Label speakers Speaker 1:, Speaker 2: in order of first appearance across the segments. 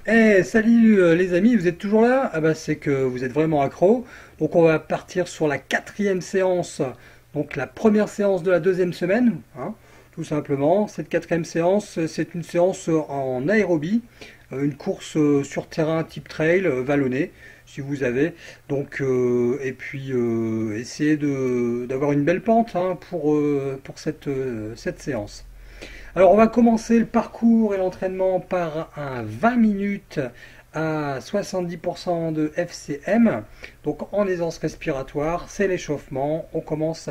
Speaker 1: Salut les amis, vous êtes toujours là? Ah bah c'est que vous êtes vraiment accro. Donc on va partir sur la quatrième séance, donc la première séance de la deuxième semaine, hein, tout simplement. Cette quatrième séance, c'est une séance en aérobie, une course sur terrain type trail, vallonné, si vous avez. Donc et puis essayez d'avoir une belle pente hein, pour cette séance. Alors, on va commencer le parcours et l'entraînement par un 20 minutes à 70% de FCM. Donc, en aisance respiratoire, c'est l'échauffement. On commence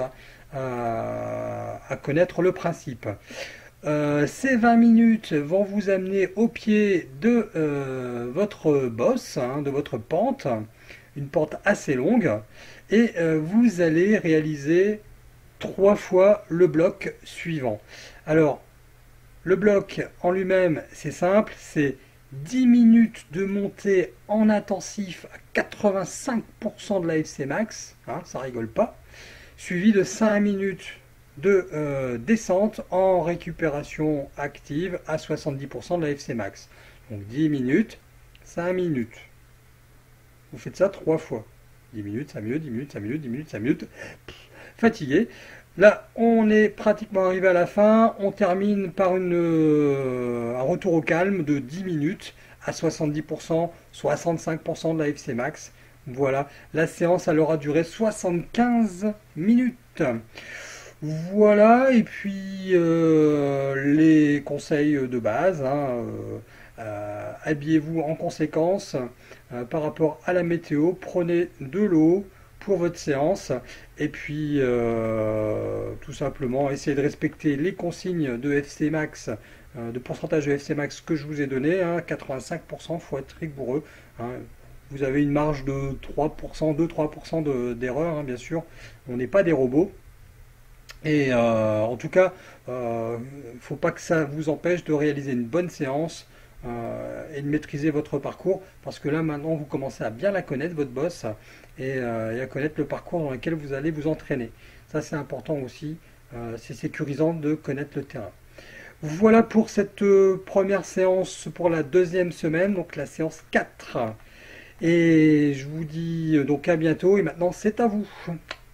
Speaker 1: à connaître le principe. Ces 20 minutes vont vous amener au pied de votre bosse, hein, de votre pente, une pente assez longue, et vous allez réaliser 3 fois le bloc suivant. Alors, le bloc en lui-même, c'est simple, c'est 10 minutes de montée en intensif à 85% de la FC max, hein, ça rigole pas, suivi de 5 minutes de descente en récupération active à 70% de la FC max. Donc 10 minutes, 5 minutes. Vous faites ça 3 fois. 10 minutes, 5 minutes, 10 minutes, 5 minutes, 10 minutes, 5 minutes. Fatigué. Là, on est pratiquement arrivé à la fin. On termine par un retour au calme de 10 minutes à 70%, 65% de la FC max. Voilà, la séance elle aura duré 75 minutes. Voilà, et puis les conseils de base, hein, habillez-vous en conséquence par rapport à la météo, prenez de l'eau pour votre séance, et puis tout simplement essayez de respecter les consignes de FC Max, de pourcentage de FC Max que je vous ai donné, hein, 85%, il faut être rigoureux. Hein. Vous avez une marge de 3%, 2-3% d'erreur, hein, bien sûr, on n'est pas des robots. Et en tout cas, il ne faut pas que ça vous empêche de réaliser une bonne séance et de maîtriser votre parcours, parce que là maintenant vous commencez à bien la connaître, votre boss, et à connaître le parcours dans lequel vous allez vous entraîner. Ça c'est important aussi, c'est sécurisant de connaître le terrain. Voilà pour cette première séance pour la deuxième semaine, donc la séance 4. Et je vous dis donc à bientôt, et maintenant c'est à vous.